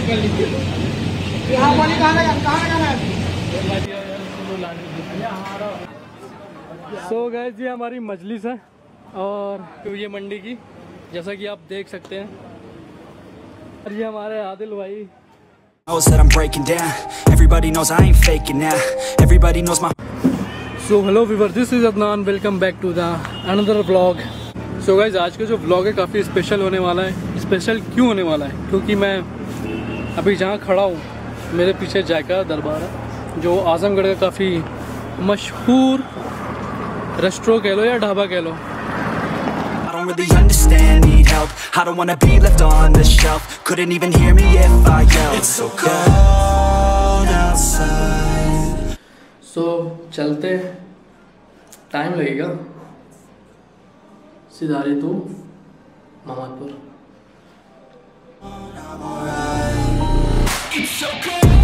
So guys ये हमारी मजलिस है और ये मंडी की, जैसा कि आप देख सकते हैं। और ये हमारे आदिल भाई। So hello viewer, this is Adnan, welcome back to the another vlog. So guys आज का जो व्लॉग है काफ़ी स्पेशल होने वाला है। स्पेशल क्यों होने वाला है? क्योंकि मैं अभी जहाँ खड़ा हूँ मेरे पीछे जायका दरबार है, जो आजमगढ़ का काफ़ी मशहूर रेस्टोरेंट कह लो या ढाबा कह लो। Really understand, need help. I don't wanna be left on the shelf. Couldn't even hear me if I yelled. It's so cold outside. So चलते, टाइम लगेगा। सीधारी to Mohammadpur. It's so cold.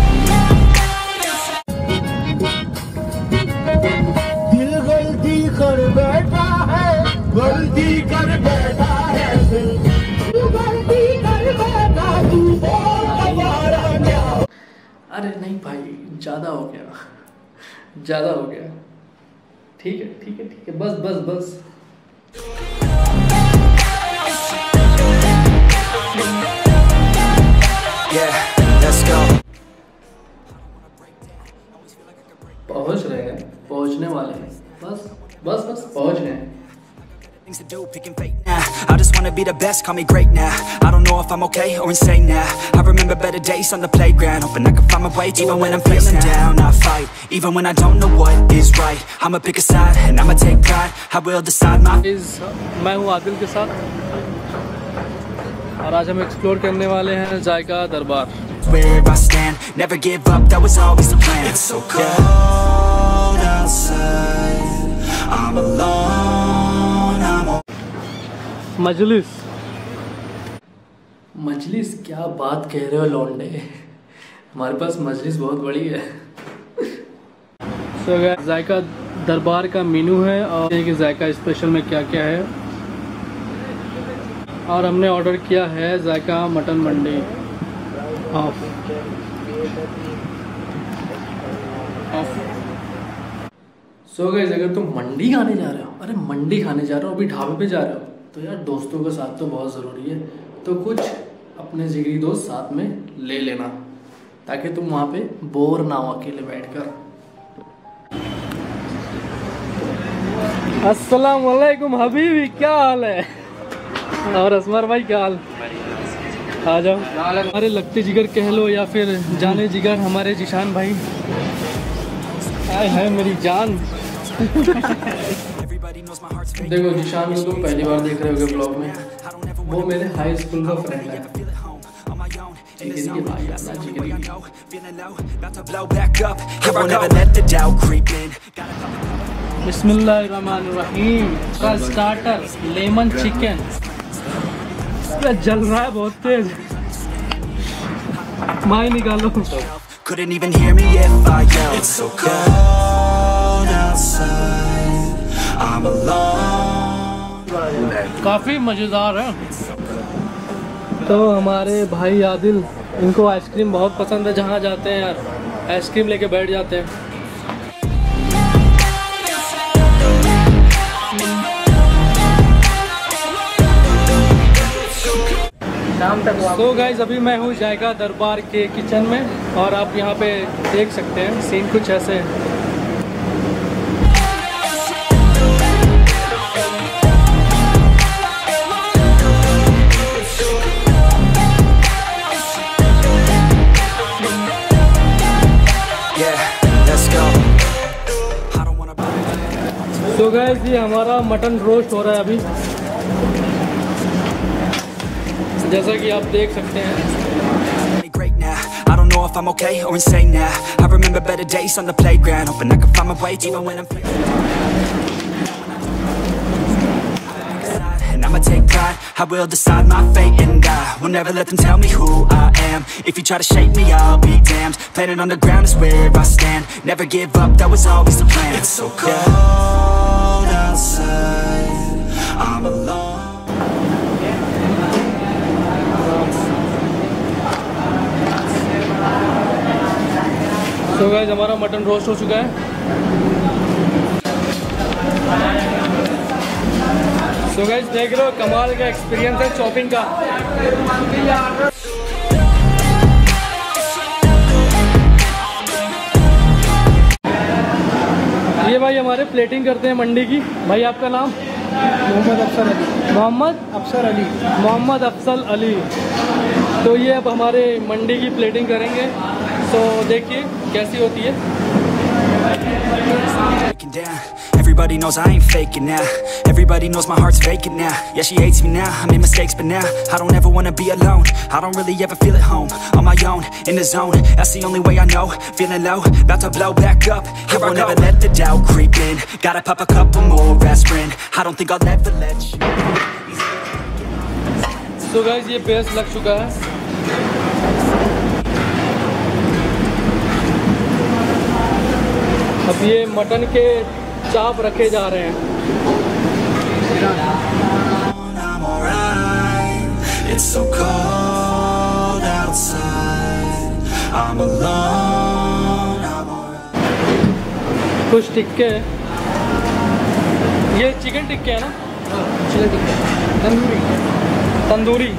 दिल गलती कर बैठा है, गलती कर बैठा है, तू गलती कर बैठा, तू बोल हमारा क्या। अरे नहीं भाई, ज़्यादा हो गया, ज़्यादा हो गया। ठीक है ठीक है ठीक है, बस बस बस। Yeah, let's go. पहुंच रहे हैं, पहुंचने वाले हैं, बस बस बस पहुंच गए हैं। Things to do, picking fate now. I just wanna be the best, call me great now. I don't know if I'm okay or insane now. I remember better days on the playground, hoping I can find my way even when I'm feeling down. I fight, even when I don't know what is right. I'ma pick a side and I'ma take pride. I will decide my. मैं हूँ आदिल के साथ और आज हम explore करने वाले हैं जायका दरबार। Where I stand, never give up, that was always the plan. It's so cold outside, I'm alone, I'm मजलिस, मजलिस क्या बात कह रहे हो लौंडे, हमारे पास मजलिस बहुत बड़ी है। So guys, जायका दरबार का मेनू है और ये कि जायका स्पेशल में क्या क्या है। और हमने ऑर्डर किया है Zaika mutton mandi of. So guys अगर तुम मंडी खाने जा रहे हो, अरे मंडी खाने जा रहे हो, अभी ढाबे पे जा रहे हो, तो यार दोस्तों का साथ तो बहुत ज़रूरी है। तो कुछ अपने जिगरी दोस्त साथ में ले लेना ताकि तुम वहाँ पे बोर ना हो अकेले बैठकर। अस्सलाम वालेकुम हबीबी, क्या हाल है? और असमर भाई क्या हाल? आ जाओ। हमारे लगते जिगर कह लो या फिर जाने जिगर हमारे जिशान भाई। आए है मेरी जान। देखो जिशान को तुम पहली बार देख रहे होगे ब्लॉग में, वो मेरे हाई स्कूल का फ्रेंड है। बिस्मिल्लाहिर्रहमानिर्रहीम का स्टार्टर लेमन चिकन जल रहा है बहुत तेज, माई निकालो। Couldn't even hear me if I yelled. It's so cold outside, I'm alone. काफी मजेदार है। तो हमारे भाई आदिल, इनको आइसक्रीम बहुत पसंद है, जहाँ जाते हैं यार आइसक्रीम लेके बैठ जाते हैं। तो गाइज अभी मैं हूँ जायका दरबार के किचन में और आप यहाँ पे देख सकते हैं सीन कुछ ऐसे है। तो गाइज ये हमारा मटन रोस्ट हो रहा है अभी, जैसा कि आप देख सकते हैं। I don't know if I'm okay or insane now. I remember better days on the playground, hoping I can find my way even when I'm and I'ma take pride, I will decide my fate and I will never let them tell me who I am. If you try to shake me, I'll be damned. Planet on the ground is where I stand. Never give up, that was always the plan. It's so cold outside, I'm alone. तो guys हमारा mutton roast हो चुका है। तो guys देख रहे हो कमाल का एक्सपीरियंस है चॉपिंग का। ये भाई हमारे प्लेटिंग करते हैं मंडी की। भाई आपका नाम? मोहम्मद अफसर अली। मोहम्मद अफसल अली। तो ये अब हमारे मंडी की प्लेटिंग करेंगे, तो देखिए कैसी होती है। Everybody knows I ain't faking now. Everybody knows my heart's vacant now. Yeah, she hates me now, I made mistakes but now I don't ever wanna be alone. I don't really ever feel at home. On my own, in the zone, that's the only way I know. Feeling low, about to blow back up. I won't ever let the doubt creep in. Gotta pop a couple more aspirin. I don't think I'll ever let you. So guys, ये base लग चुका है। अब ये mutton के चाप रखे जा रहे हैं। It's so cold outside. I'm alone. कुछ टिक्के, ये चिकन टिक्के है ना? Chicken tikka tandoori.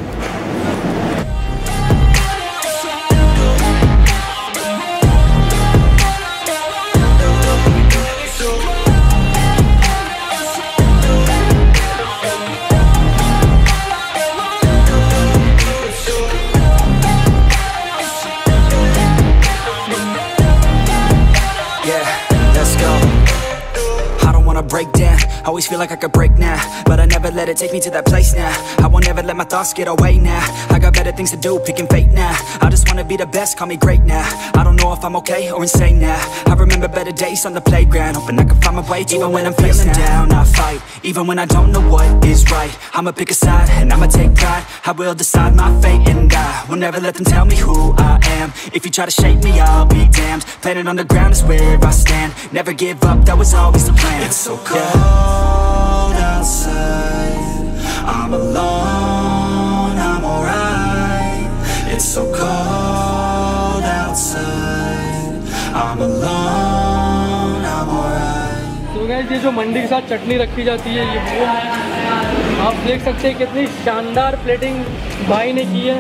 Break down, always feel like I could break now, but I never let it take me to that place now. I won't ever let my thoughts get away now. I got better things to do, picking fate now. I just wanna be the best, call me great now. I don't know if I'm okay or insane now. I remember better days on the playground, hoping I can find my way even when I'm feeling down. I fight, even when I don't know what is right. I'ma pick a side, and I'ma take pride. I will decide my fate, and I will never let them tell me who I am. If you try to shake me, I'll be damned. Planet on the ground is where I stand. Never give up, that was always the plan. It's so cold outside. I'm alone, I'm alright. It's so cold outside. I'm alone, I'm alright. तो guys ये जो मंडी के साथ चटनी रखी जाती है, ये वो आप देख सकते हैं कितनी शानदार प्लेटिंग भाई ने की है।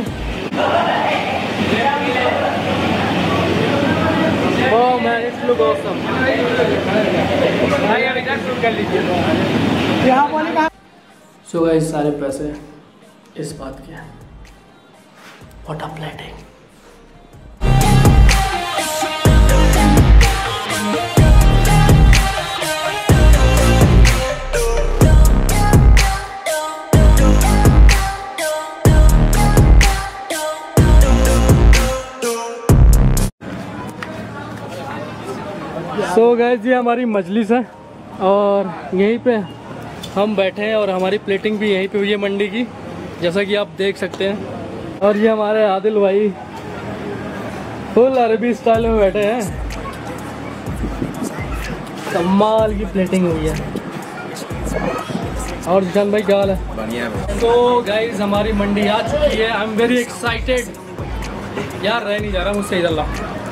Oh man, it's look awesome. भाई अभी तक शूट कर लीजिए। यहाँ बोले कहाँ? So guys, सारे पैसे इस बात के हैं। What a plating. तो गाइस ये हमारी मजलिस है और यहीं पे हम बैठे हैं और हमारी प्लेटिंग भी यहीं पे हुई है मंडी की, जैसा कि आप देख सकते हैं। और ये हमारे आदिल भाई फुल अरबी स्टाइल में बैठे हैं। कमाल की प्लेटिंग हुई है। और जिशान भाई क्या हाल है? बढ़िया है। तो गाइस हमारी मंडी आ चुकी है। आई एम वेरी एक्साइटेड यार, रह नहीं जा रहा मुझसे इधर ला।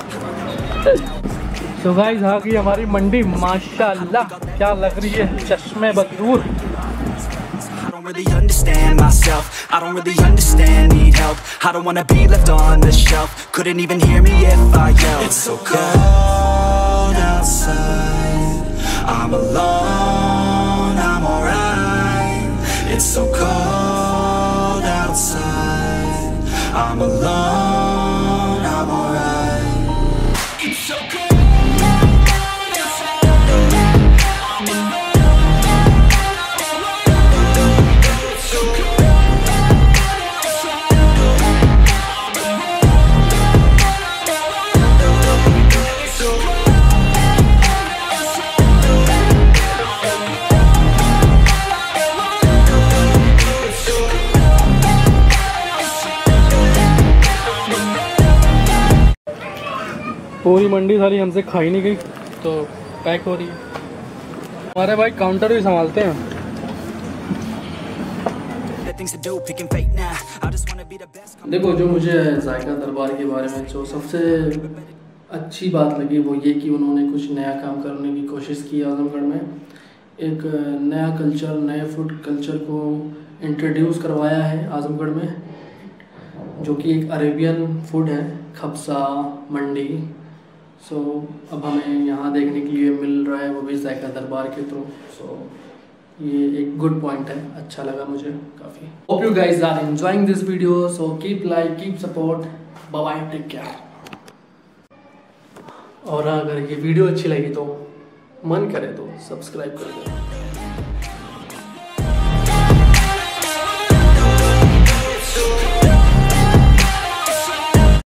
तो गाइस आ गई हमारी मंडी, माशाल्लाह क्या लग रही है, चश्मे बदूर। I don't really understand myself. I don't really understand, need help. I don't wanna be left on the shelf. Couldn't even hear me if I yelled. It's so cold outside. I'm alone, I'm alright. It's so cold outside. I'm alone, I'm alright. It's so cold. पूरी मंडी सारी हमसे खाई नहीं गई तो pack हो रही है। हमारे भाई काउंटर भी संभालते हैं। देखो जो मुझे जायका दरबार के बारे में जो सबसे अच्छी बात लगी वो ये कि उन्होंने कुछ नया काम करने की कोशिश की आजमगढ़ में। एक नया कल्चर, नए फूड कल्चर को इंट्रोड्यूस करवाया है आजमगढ़ में, जो कि एक अरेबियन फूड है, खबसा मंडी। सो अब हमें यहाँ देखने के लिए मिल रहा है, वो भी जायका दरबार के थ्रू। सो ये एक गुड पॉइंट है, अच्छा लगा मुझे काफ़ी। Hope you guys are enjoying this video, so keep like, keep support, bye bye, take care. और अगर ये वीडियो अच्छी लगी तो मन करे तो सब्सक्राइब कर दो।